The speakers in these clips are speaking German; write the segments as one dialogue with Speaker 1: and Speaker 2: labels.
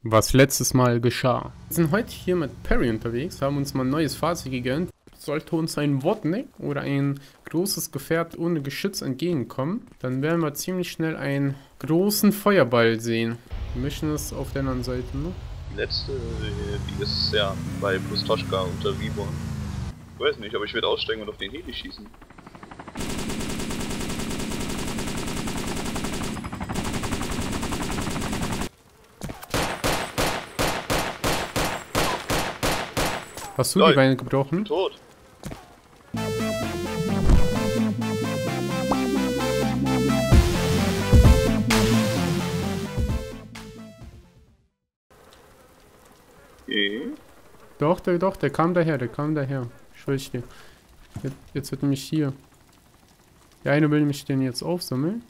Speaker 1: was letztes Mal geschah. Wir sind heute hier mit Perry unterwegs, haben uns mal ein neues Fahrzeug gegönnt. Sollte uns ein Wodnik oder ein großes Gefährt ohne Geschütz entgegenkommen, dann werden wir ziemlich schnell einen großen Feuerball sehen. Wir mischen es auf der anderen Seite, ne?
Speaker 2: Die letzte, die ist ja bei Pustoschka unter Viborn. Ich weiß nicht, aber ich werde aussteigen und auf den Heli schießen.
Speaker 1: Hast du die Beine gebrochen?
Speaker 2: Tot.
Speaker 1: Doch, der kam daher, Ich schwöre dir. Jetzt wird nämlich hier. Der eine will mich den jetzt aufsammeln.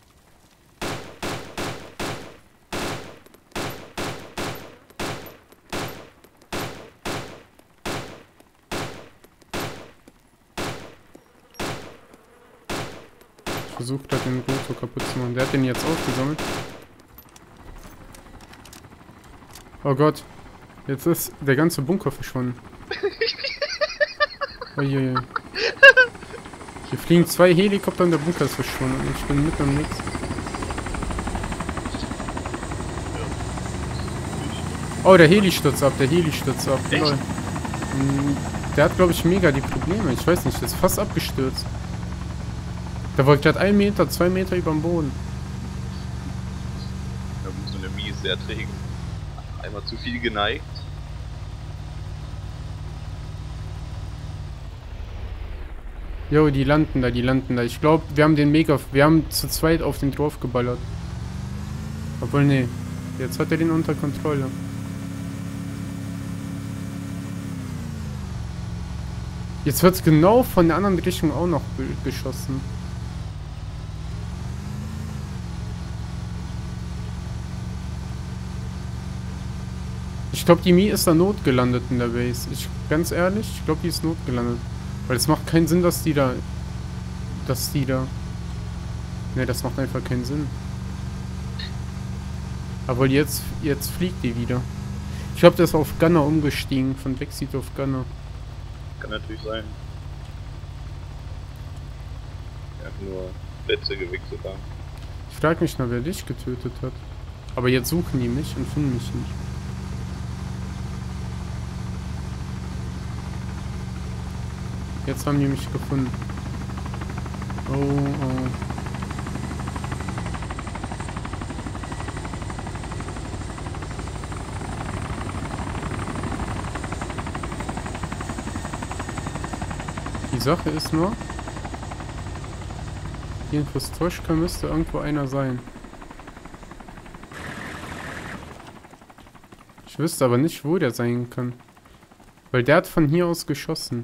Speaker 1: Ich versuche da den Rotor kaputt zu machen. Der hat den jetzt aufgesammelt. Oh Gott. Jetzt ist der ganze Bunker verschwunden. Uiuiui. Hier fliegen 2 Helikopter und der Bunker ist verschwunden. Und ich bin mitten im Nix. Oh, der Heli stürzt ab, Lol. Der hat, glaube ich, mega die Probleme. Ich weiß nicht, der ist fast abgestürzt. Der wollte gerade 1 Meter, 2 Meter über dem Boden.
Speaker 2: Ja, so eine Mie ist sehr träge. Einmal zu viel geneigt.
Speaker 1: Jo, die landen da. Ich glaube, wir haben zu zweit auf den drauf geballert. Obwohl, nee. Jetzt hat er den unter Kontrolle. Jetzt wird es genau von der anderen Richtung auch noch geschossen. Ich glaube, die Mie ist da notgelandet in der Base. Ganz ehrlich, ich glaube, die ist notgelandet. Weil es macht keinen Sinn, dass die da... Ne, das macht einfach keinen Sinn. Aber jetzt fliegt die wieder. Ich glaube, der ist auf Gunner umgestiegen. Von Backseat auf Gunner.
Speaker 2: Kann natürlich sein. Ja, nur Plätze gewechselt haben.
Speaker 1: Ich frage mich noch, wer dich getötet hat. Aber jetzt suchen die mich und finden mich nicht. Jetzt haben die mich gefunden. Oh. Die Sache ist nur, hier in Pustoschka müsste irgendwo einer sein. Ich wüsste aber nicht, wo der sein kann. Weil der hat von hier aus geschossen.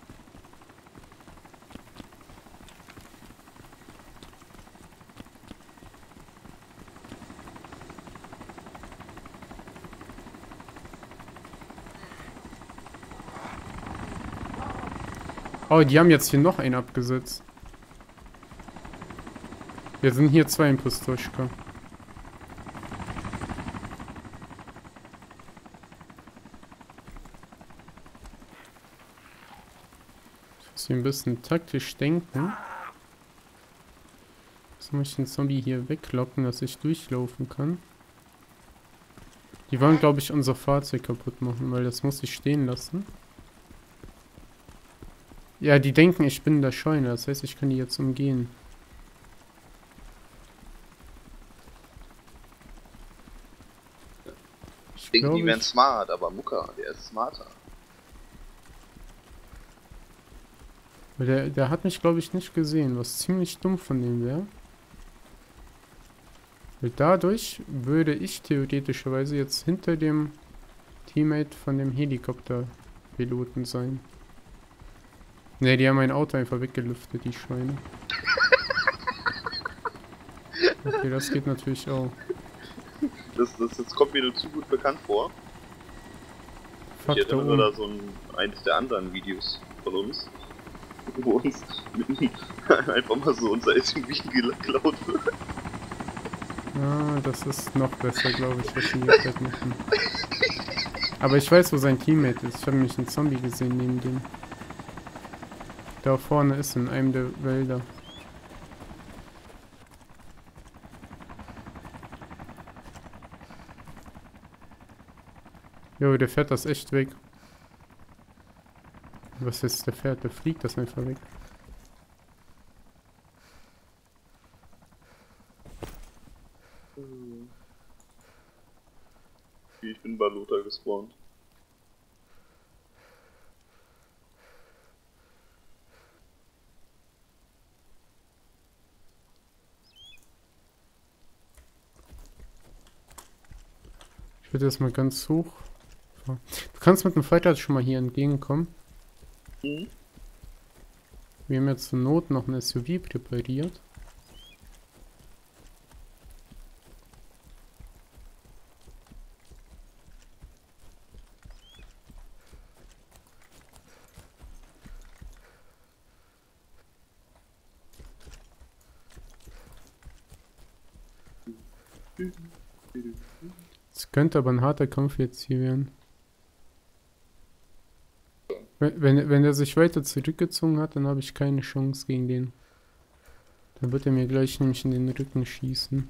Speaker 1: Oh, die haben jetzt hier noch einen abgesetzt. Wir sind hier 2 in Pustoschka. Ich muss hier ein bisschen taktisch denken. Jetzt muss ich den Zombie hier weglocken, dass ich durchlaufen kann. Die wollen, glaube ich, unser Fahrzeug kaputt machen, weil das muss ich stehen lassen. Ja, die denken, ich bin in der Scheune. Das heißt, ich kann die jetzt umgehen.
Speaker 2: Ich denke, die wären smart, aber Mucka, der ist smarter.
Speaker 1: Der hat mich, glaube ich, nicht gesehen, was ziemlich dumm von dem wäre. Weil dadurch würde ich theoretischerweise jetzt hinter dem Teammate von dem Helikopterpiloten sein. Ne, die haben mein Auto einfach weggelüftet, die Schweine. Okay, das geht natürlich auch.
Speaker 2: Das kommt mir nur zu gut bekannt vor.
Speaker 1: Fuck,
Speaker 2: Ich erinnere da so eines der anderen Videos von uns, wo uns einfach mal so unser SUV geklaut wird.
Speaker 1: Ja, das ist noch besser, glaube ich, was wir hier gerade machen. Aber ich weiß, wo sein Teammate ist. Ich habe nämlich einen Zombie gesehen neben dem. Da vorne ist in einem der Wälder. Jo, der fährt das echt weg. Was ist der fährt? Der fliegt das einfach weg.
Speaker 2: Ich bin bei Lothar gespawnt.
Speaker 1: Ich würde jetzt mal ganz hoch. So. Du kannst mit dem Fighter schon mal hier entgegenkommen.
Speaker 2: Mhm.
Speaker 1: Wir haben jetzt zur Not noch ein SUV präpariert. Es könnte aber ein harter Kampf jetzt hier werden. Wenn er sich weiter zurückgezogen hat, dann habe ich keine Chance gegen den. Dann wird er mir gleich nämlich in den Rücken schießen.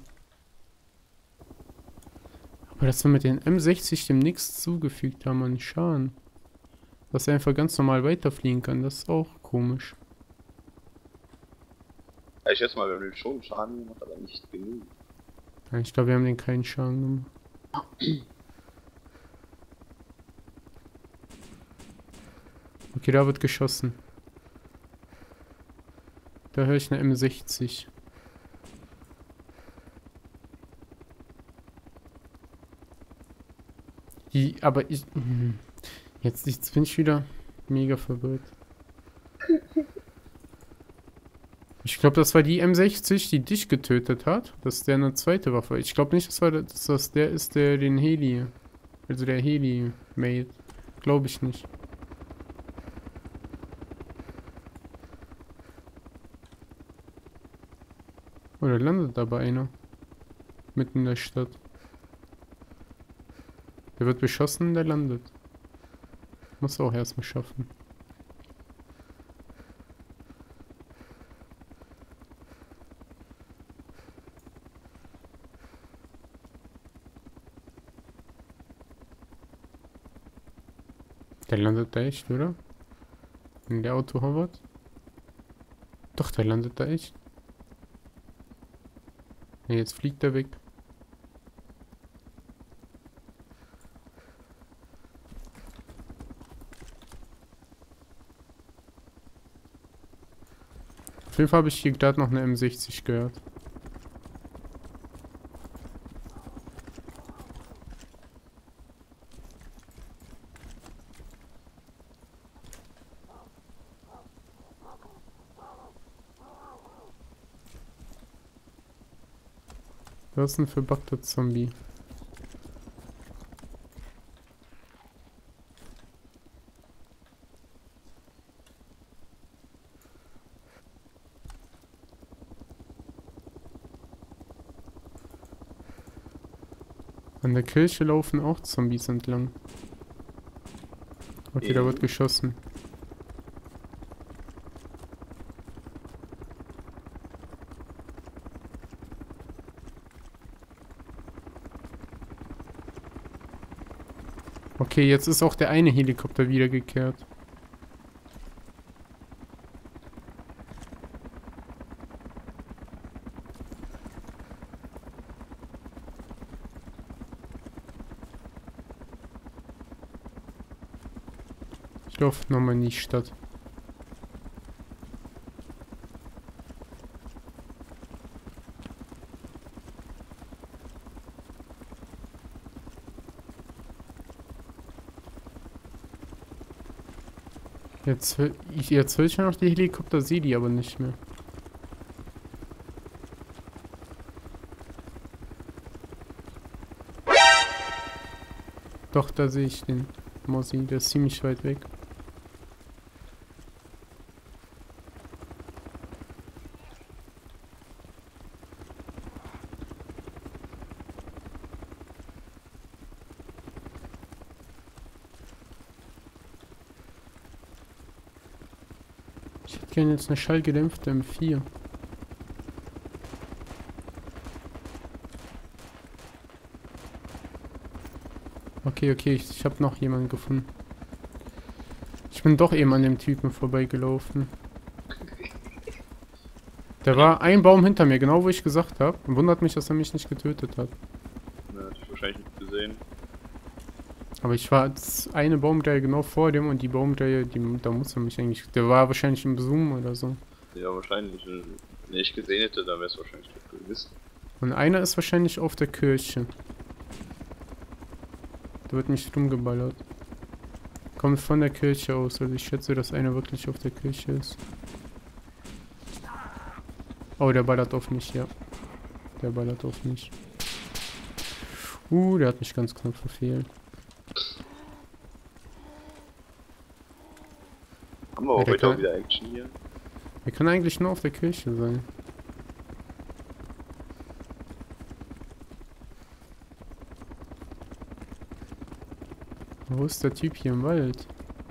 Speaker 1: Aber dass wir mit den M60 dem nichts zugefügt haben an Schaden. Dass er einfach ganz normal weiterfliegen kann, das ist auch komisch.
Speaker 2: Ja, ich schätze mal, wir haben schon Schaden gemacht, aber nicht genug.
Speaker 1: Ja, ich glaube, wir haben den keinen Schaden gemacht. Okay, da wird geschossen. Da höre ich eine M60. Aber ich... Jetzt bin ich wieder mega verwirrt. Ich glaube, das war die M60, die dich getötet hat. Das ist der eine zweite Waffe. Ich glaube nicht, dass das der ist, der den Heli... Also der Heli-Mate. Glaube ich nicht. Oder landet dabei einer? Mitten in der Stadt. Der wird beschossen, der landet. Muss auch erstmal schaffen. Der landet da echt, oder? Wenn der Auto hovert? Doch, der landet da echt. Ja, jetzt fliegt er weg. Auf jeden Fall habe ich hier gerade noch eine M60 gehört. Was ist ein verbuggter Zombie? An der Kirche laufen auch Zombies entlang. Okay, da wird geschossen. Okay, jetzt ist auch der eine Helikopter wiedergekehrt. Ich laufe nochmal in die Stadt. Jetzt höre ich ja noch die Helikopter, sehe die aber nicht mehr. Doch, da sehe ich den Mossi, der ist ziemlich weit weg. gerne jetzt eine schallgedämpfte M4. Okay, okay, ich habe noch jemanden gefunden. Ich bin doch eben an dem Typen vorbeigelaufen. Der war ein Baum hinter mir, genau wo ich gesagt habe. Wundert mich, dass er mich nicht getötet hat.
Speaker 2: Na, hatte ich wahrscheinlich nicht gesehen.
Speaker 1: Aber ich war eine Baumreihe genau vor dem und die Baumreihe, da muss er mich eigentlich... Der war wahrscheinlich im Zoom oder so.
Speaker 2: Ja, wahrscheinlich. Wenn ich gesehen hätte, dann wäre es wahrscheinlich doch gewesen.
Speaker 1: Und einer ist wahrscheinlich auf der Kirche. Da wird nicht rumgeballert. Kommt von der Kirche aus, also ich schätze, dass einer wirklich auf der Kirche ist. Oh, der ballert auf mich, ja. Der ballert auf mich. Der hat mich ganz knapp verfehlt.
Speaker 2: Haben wir auch heute auch wieder Action hier?
Speaker 1: Wir können eigentlich nur auf der Kirche sein. Wo ist der Typ hier im Wald?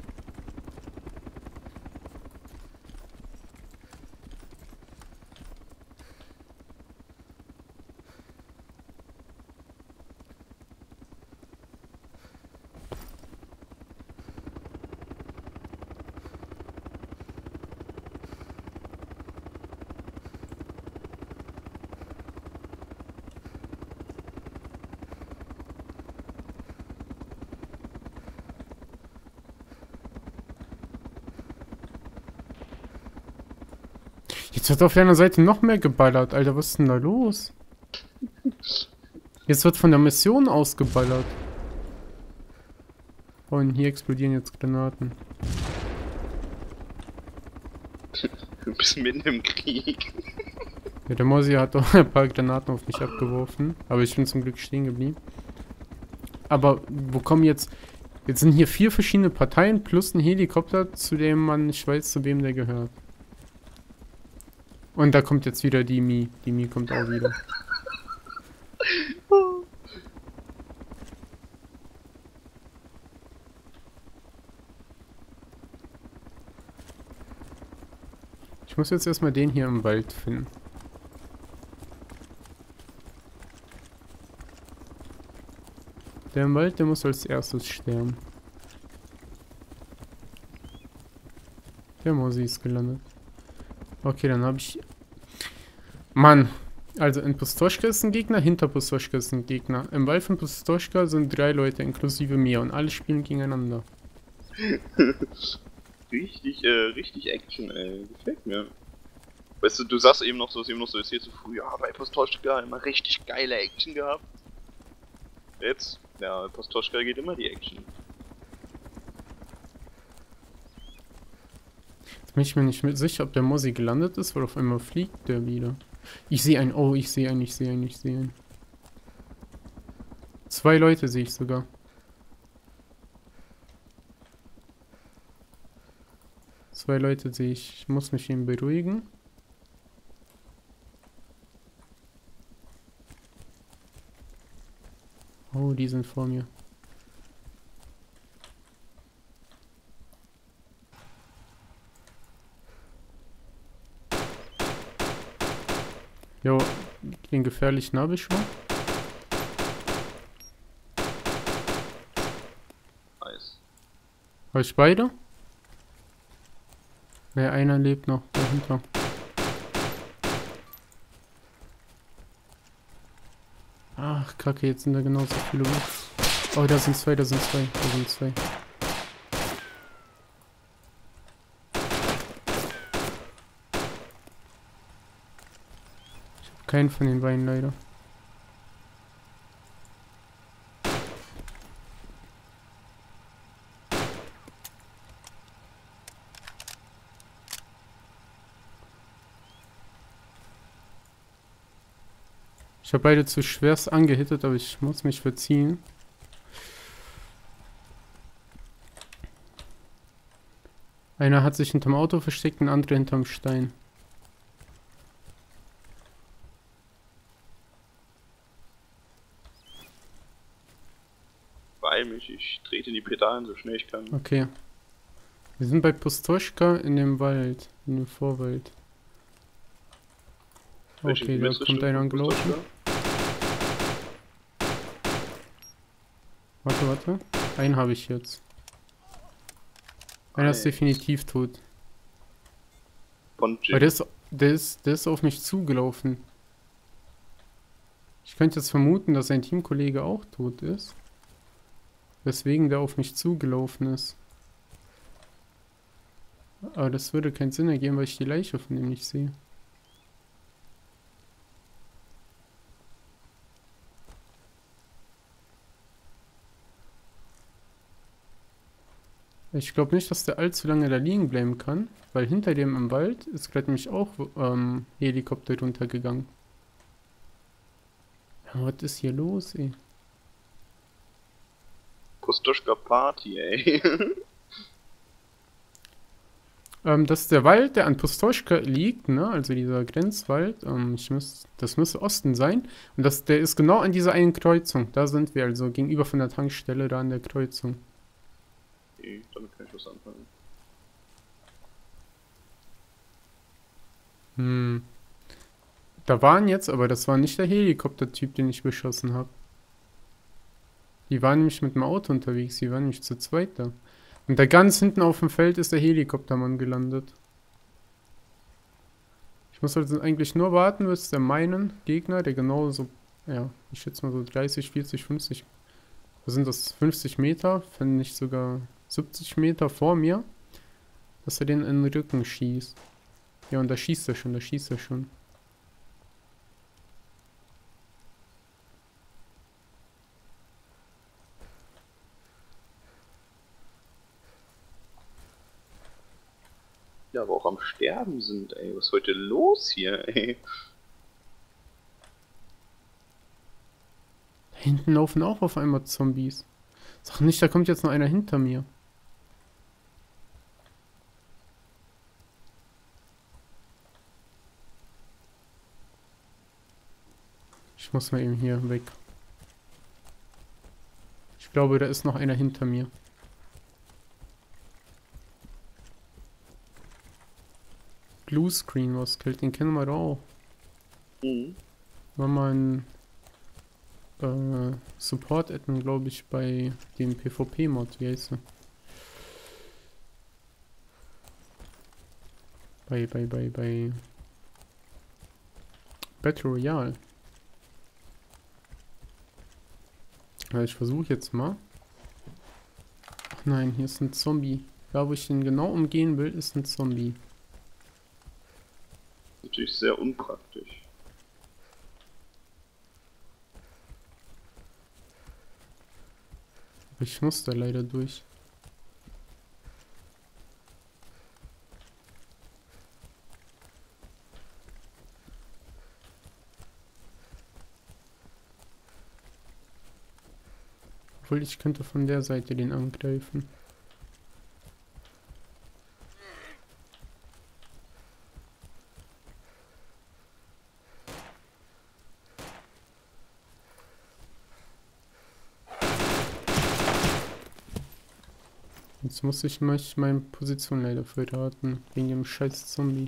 Speaker 1: Jetzt wird auf deiner Seite noch mehr geballert, Alter. Was ist denn da los? Jetzt wird von der Mission ausgeballert. Oh, und hier explodieren jetzt Granaten.
Speaker 2: Du bist mitten im Krieg.
Speaker 1: Ja, der Mosi hat doch ein paar Granaten auf mich abgeworfen. Aber ich bin zum Glück stehen geblieben. Aber wo kommen jetzt... Jetzt sind hier 4 verschiedene Parteien plus ein Helikopter, zu dem man nicht weiß, zu wem der gehört. Und da kommt jetzt wieder die Mi. Die Mi kommt auch wieder. Ich muss jetzt erstmal den hier im Wald finden. Der im Wald, der muss als erstes sterben. Der Mosi ist gelandet. Okay, dann habe ich... Mann! Also in Pustoschka ist ein Gegner, hinter Pustoschka ist ein Gegner. Im Wald von Pustoschka sind 3 Leute, inklusive mir, und alle spielen gegeneinander.
Speaker 2: Richtig Action, ey. Gefällt mir. Weißt du, du sagst eben noch so, jetzt hier zu früh, ja, bei Pustoschka immer richtig geile Action gehabt. Jetzt, ja, Pustoschka geht immer die Action.
Speaker 1: Jetzt bin ich mir nicht sicher, ob der Mosi gelandet ist, weil auf einmal fliegt der wieder. Ich sehe einen, oh, ich sehe einen. 2 Leute sehe ich sogar. Zwei Leute sehe ich. Ich muss mich eben beruhigen. Oh, die sind vor mir. Jo, den gefährlichen habe ich schon.
Speaker 2: Nice.
Speaker 1: Habe ich beide? Ne, einer lebt noch dahinter. Ach, Kacke, jetzt sind da genauso viele. Oh, da sind zwei. Ich habe keinen von den beiden leider. Ich habe beide zu schwerst angehittet, aber ich muss mich verziehen. Einer hat sich hinterm Auto versteckt, ein anderer hinterm Stein.
Speaker 2: Beeil mich, ich trete die Pedalen so schnell ich kann.
Speaker 1: Okay. Wir sind bei Pustoschka in dem Wald, in dem Vorwald. Okay, da kommt einer angelaufen. Warte. Einen habe ich jetzt. Einer ist definitiv tot. Aber der ist auf mich zugelaufen. Ich könnte jetzt vermuten, dass sein Teamkollege auch tot ist. Weswegen der auf mich zugelaufen ist. Aber das würde keinen Sinn ergeben, weil ich die Leiche von ihm nicht sehe. Ich glaube nicht, dass der allzu lange da liegen bleiben kann, weil hinter dem im Wald ist gerade nämlich auch Helikopter runtergegangen. Ja, was ist hier los, ey?
Speaker 2: Pustoschka Party, ey.
Speaker 1: Das ist der Wald, der an Pustoschka liegt, ne? Also dieser Grenzwald. Das müsste Osten sein. Und der ist genau an dieser einen Kreuzung. Da sind wir also gegenüber von der Tankstelle, da an der Kreuzung.
Speaker 2: Okay, damit kann ich was anfangen.
Speaker 1: Da waren jetzt, aber das war nicht der Helikopter-Typ, den ich beschossen habe. Die waren nämlich mit dem Auto unterwegs, die waren nämlich zu zweit da. Und da ganz hinten auf dem Feld ist der Helikoptermann gelandet. Ich muss also eigentlich nur warten, bis der meinen Gegner, der genau so, ja, ich schätze mal so 30, 40, 50, was sind das, 50 Meter, wenn nicht sogar 70 Meter vor mir, dass er den in den Rücken schießt. Ja, und da schießt er schon.
Speaker 2: Ja, aber auch am Sterben sind, ey. Was ist heute los hier, ey?
Speaker 1: Da hinten laufen auch auf einmal Zombies. Sag nicht, da kommt jetzt noch einer hinter mir. Ich muss mal eben hier weg. Ich glaube, da ist noch einer hinter mir. Bluescreen was killt, den kennen wir doch auch. War mal ein Support-Admin, glaube ich, bei dem PvP-Mod, wie heißt er? Bei Battle Royale. Also ich versuche jetzt mal. Ach nein, hier ist ein Zombie. Da, wo ich den genau umgehen will, ist ein Zombie.
Speaker 2: Natürlich sehr unpraktisch.
Speaker 1: Aber ich muss da leider durch. Obwohl, ich könnte von der Seite den angreifen. Jetzt muss ich meine Position leider verraten, wegen dem scheiß Zombie.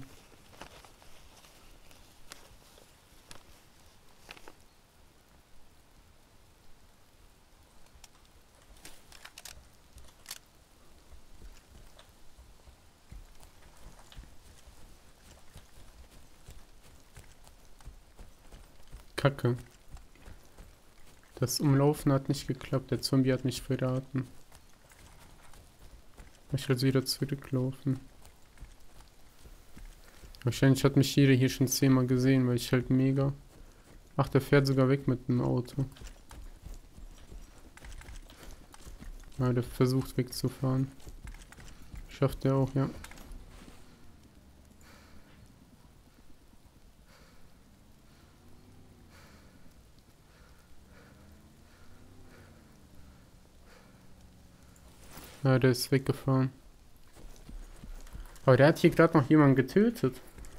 Speaker 1: Kacke. Das Umlaufen hat nicht geklappt, der Zombie hat mich verraten. Ich will also wieder zurücklaufen. Wahrscheinlich hat mich jeder hier schon 10-mal gesehen, weil ich halt mega... Ach, der fährt sogar weg mit dem Auto. Ja, der versucht wegzufahren. Schafft er auch, ja. Ja, der ist weggefahren. Aber der hat hier gerade noch jemanden getötet.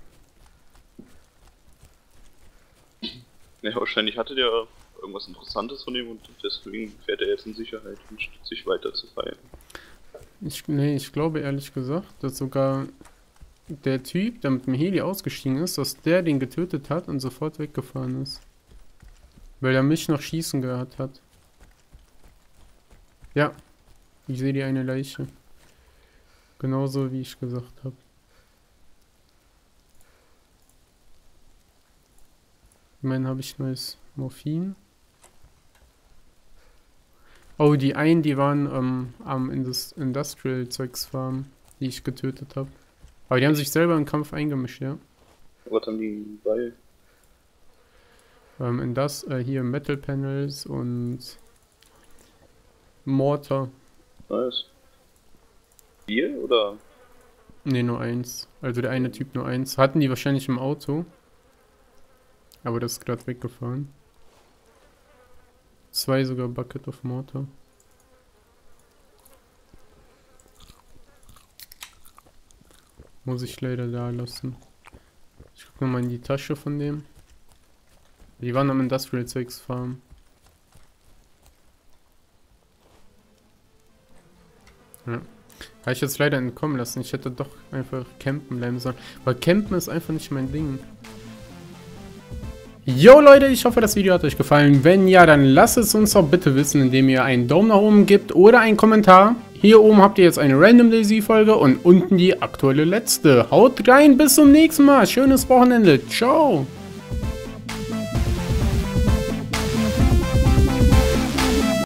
Speaker 2: Ja, wahrscheinlich hatte der irgendwas Interessantes von ihm und deswegen fährt er jetzt in Sicherheit und statt sich weiter zu feiern.
Speaker 1: Nee, ich glaube ehrlich gesagt, dass sogar der Typ, der mit dem Heli ausgestiegen ist, dass der den getötet hat und sofort weggefahren ist. Weil er mich noch schießen gehört hat. Ja, ich sehe die eine Leiche. Genauso wie ich gesagt habe. Immerhin habe ich neues Morphin. Oh, die einen, die waren am Industrial-Zeugs Farm, die ich getötet habe. Aber die haben sich selber im Kampf eingemischt, ja.
Speaker 2: Was haben die bei?
Speaker 1: Hier Metal Panels und Mortar.
Speaker 2: Nice. 4 oder?
Speaker 1: Ne, nur 1. Also der eine Typ nur 1. Hatten die wahrscheinlich im Auto. Aber das ist gerade weggefahren. 2 sogar Bucket of Mortar. Muss ich leider da lassen. Ich guck nochmal in die Tasche von dem. Die waren am Industrial Zeugs Farm. Ja. Habe ich jetzt leider entkommen lassen. Ich hätte doch einfach campen bleiben sollen. Weil campen ist einfach nicht mein Ding. Jo Leute, ich hoffe, das Video hat euch gefallen. Wenn ja, dann lasst es uns doch bitte wissen, indem ihr einen Daumen nach oben gebt oder einen Kommentar. Hier oben habt ihr jetzt eine Random Daisy Folge und unten die aktuelle letzte. Haut rein, bis zum nächsten Mal. Schönes Wochenende. Ciao.